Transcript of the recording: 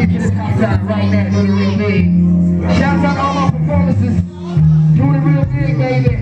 get you the top time right now, doing it real big. Shouts out to all my performances, doing it real big, baby.